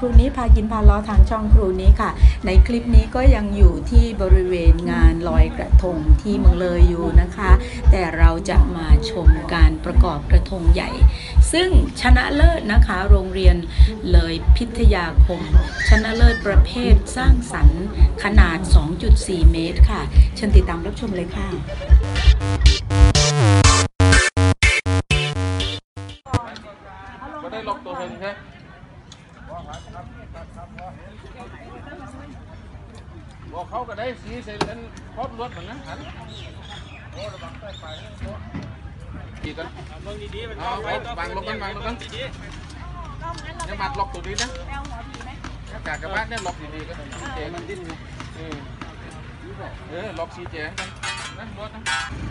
รูนี้พากินพาล้อทางช่องครูนี้ค่ะในคลิปนี้ก็ยังอยู่ที่บริเวณงานลอยกระทงที่เมืองเลยอยู่นะคะแต่เราจะมาชมการประกอบกระทงใหญ่ซึ่งชนะเลิศนะคะโรงเรียนเลยพิทยาคมชนะเลิศประเภทสร้างสรรค์ขนาด 2.4 เมตรค่ะเชิญติดตามรับชมเลยค่ะก็ได้ล็อกตัวเองใช่บอกเขาก็ได้สีเสร็จแล้วพร้อมรถเหมือนนั้นหันโอ้ระวังใต้ไปดีกันลงดีๆมันวางลงกันยังมัดล็อกตัวนี้นะกากระบะเนี่ยล็อกดีๆก็เจ๊มันดิ้นล็อกสีเจ๊กันนั่นรถนะ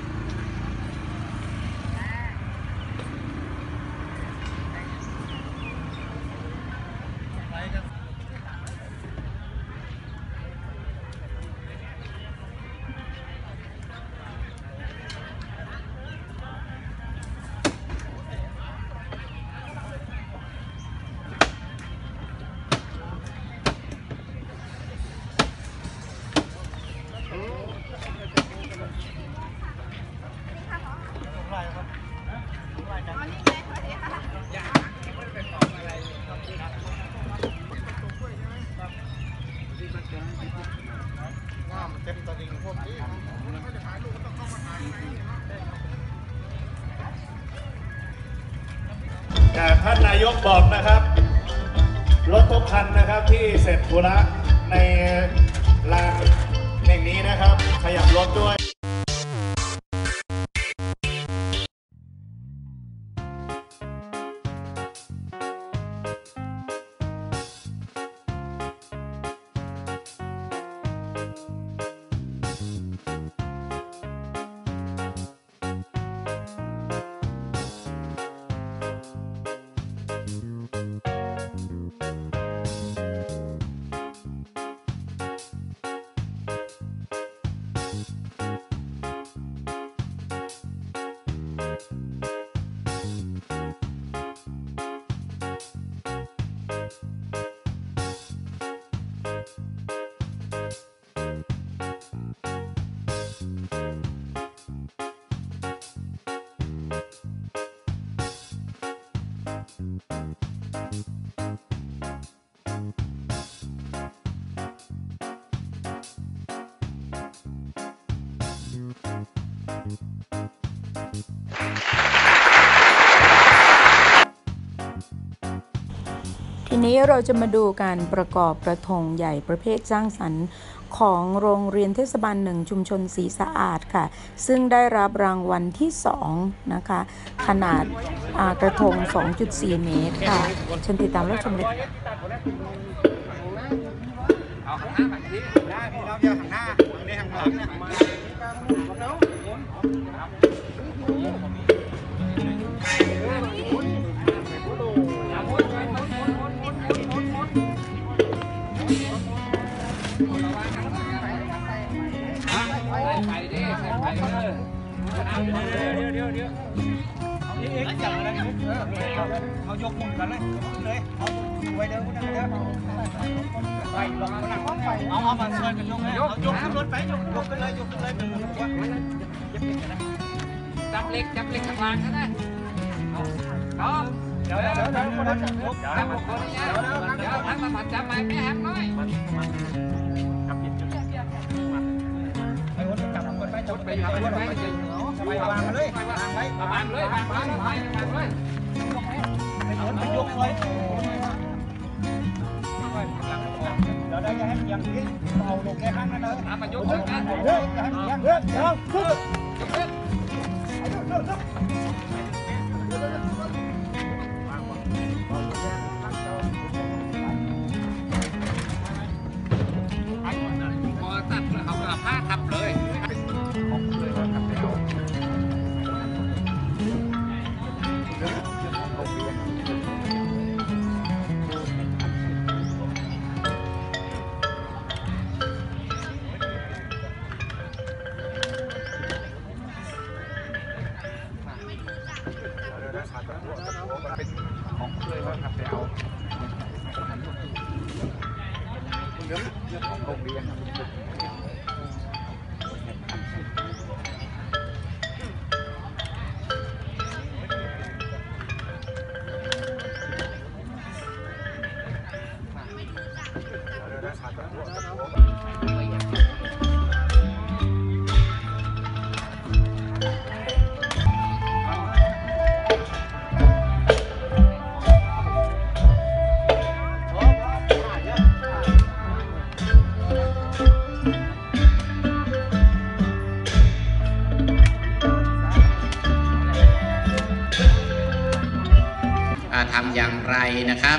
ท่านนายกบอกนะครับรถทุกคันนะครับที่เสร็จธุระในลานแห่งนี้นะครับขยับรถด้วยทีนี้เราจะมาดูการประกอบกระทงใหญ่ประเภทสร้างสรรค์ของโรงเรียนเทศบาล1ชุมชนศรีสะอาดค่ะซึ่งได้รับรางวัลที่2นะคะขนาดกระทง 2.4 เมตรค่ะเชิญติดตามรับชมเลยเอาหันหน้าแบบนี้ได้พี่เราเดียวหันหน้าไม่หันหลังนะไปดิไปเลยเดี๋ยวเอาเอ็กซ์จับอะไรเขายกมือกันเลยเอาไว้เดี๋ยวไปลองเอามาช่วยกันยกขึ้นรถไปยกขึ้นเลยจับเล็กข้างล่างก็ได้เดี๋ยวจับคนนี้เดี๋ยวทั้งมาผัดจับไม้แม่แฮมน้อยจุดไปอยู่ไปวางเลยวางเลยยกเลยเดี๋ยวได้ให้ยังนี้เอาลงแค่ข้างนั้นเลยมายกเลยกันยกพอตัดเอาผ้าทับเลยำอย่างไรนะครับ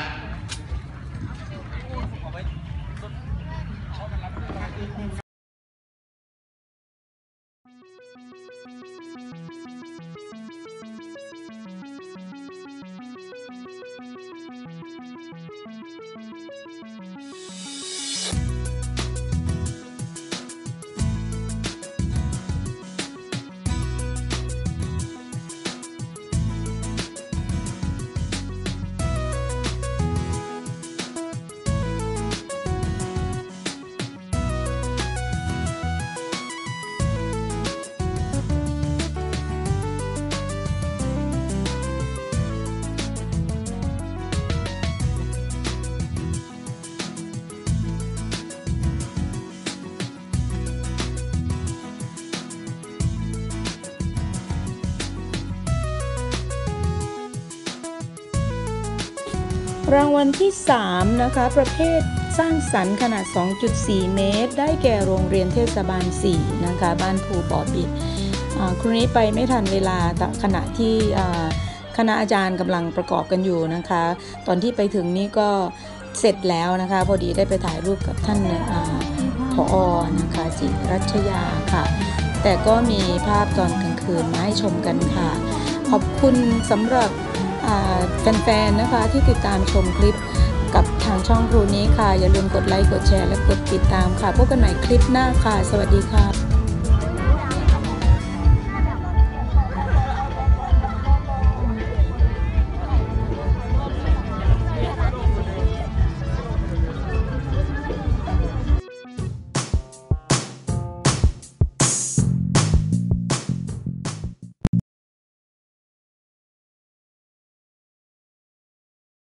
รางวัลที่3นะคะประเภทสร้างสรรค์ขนาด 2.4 เมตรได้แก่โรงเรียนเทศบาล 4 นะคะบ้านภูบ่อบิดครูนี้ไปไม่ทันเวลาขณะที่คณะอาจารย์กำลังประกอบกันอยู่นะคะตอนที่ไปถึงนี่ก็เสร็จแล้วนะคะพอดีได้ไปถ่ายรูปกับท่านผอ.นะคะจิรัชยาค่ะแต่ก็มีภาพตอนกลางคืนมาให้ชมกันค่ะขอบคุณสำหรับแฟนๆนะคะที่ติดตามชมคลิปกับทางช่องครูนี้ค่ะอย่าลืมกดไลค์กดแชร์และกดติดตามค่ะพบกันใหม่คลิปหน้าค่ะสวัสดีค่ะ